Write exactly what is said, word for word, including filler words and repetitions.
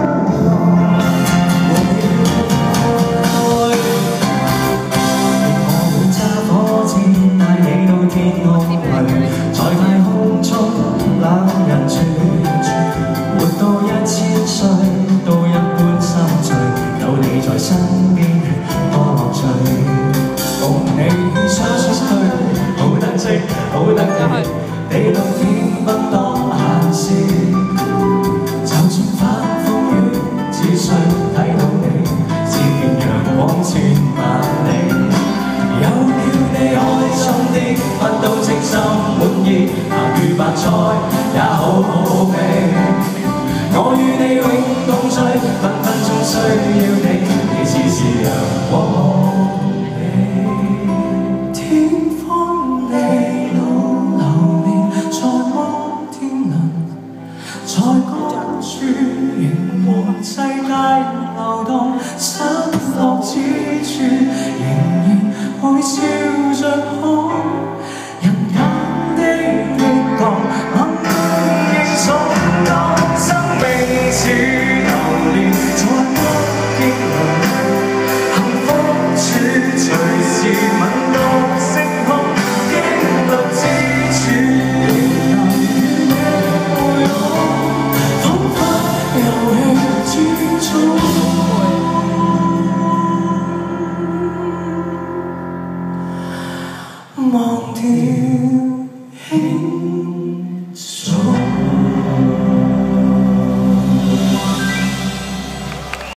好得意，地老天不當閒事，就算反風雨，只需睇到你，只見陽光千萬里。有了你開心啲，乜都稱心滿意，鹹魚白菜也好好味。我與你永共聚，分分鐘需要你，你似是陽光。 在高處凝望世界流動，失落之處仍然會笑。